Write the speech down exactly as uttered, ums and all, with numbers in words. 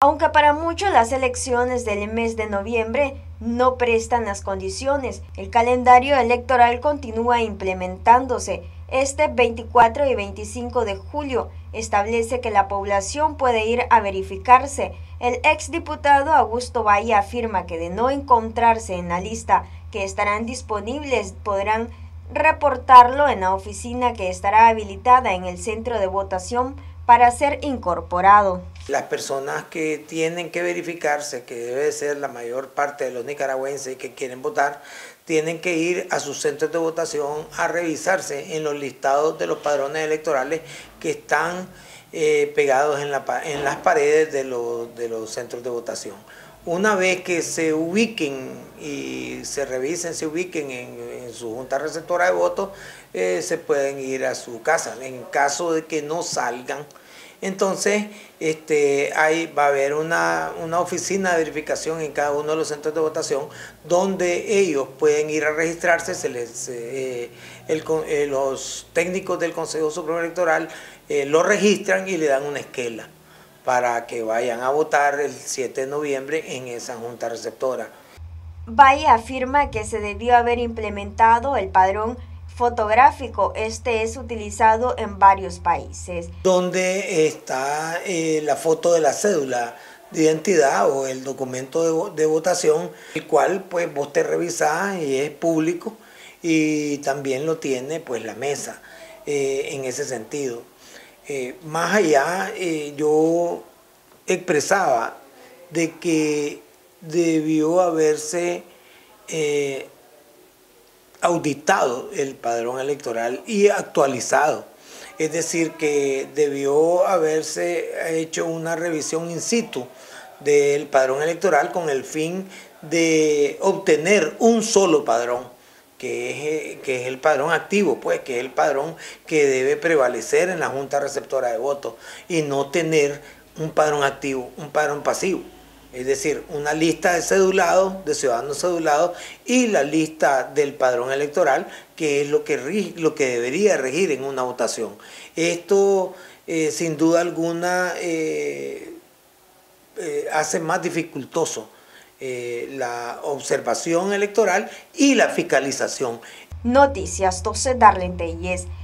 Aunque para muchos las elecciones del mes de noviembre no prestan las condiciones, el calendario electoral continúa implementándose. Este veinticuatro y veinticinco de julio establece que la población puede ir a verificarse. El exdiputado Augusto Valle afirma que de no encontrarse en la lista que estarán disponibles, podrán reportarlo en la oficina que estará habilitada en el centro de votación para ser incorporado. Las personas que tienen que verificarse, que debe ser la mayor parte de los nicaragüenses que quieren votar, tienen que ir a sus centros de votación a revisarse en los listados de los padrones electorales que están eh, pegados en, la, en las paredes de los, de los centros de votación. Una vez que se ubiquen y se revisen, se ubiquen en, en su junta receptora de votos, eh, se pueden ir a su casa. En caso de que no salgan, entonces este, ahí va a haber una, una oficina de verificación en cada uno de los centros de votación donde ellos pueden ir a registrarse. Se les, eh, el, eh, los técnicos del Consejo Supremo Electoral eh, lo registran y le dan una esquela para que vayan a votar el siete de noviembre en esa junta receptora. Valle afirma que se debió haber implementado el padrón fotográfico. Este es utilizado en varios países. Donde está eh, la foto de la cédula de identidad o el documento de, de votación, el cual pues vos te revisás y es público, y también lo tiene pues la mesa eh, en ese sentido. Eh, más allá, eh, yo expresaba de que debió haberse eh, auditado el padrón electoral y actualizado. Es decir, que debió haberse hecho una revisión in situ del padrón electoral con el fin de obtener un solo padrón, que es, que es el padrón activo, pues, que es el padrón que debe prevalecer en la junta receptora de votos, y no tener un padrón activo, un padrón pasivo. Es decir, una lista de cedulados, de ciudadanos cedulados, y la lista del padrón electoral, que es lo que, rige, lo que debería regir en una votación. Esto, eh, sin duda alguna, eh, eh, hace más dificultoso eh, la observación electoral y la fiscalización. Noticias doce, Darlene Telles.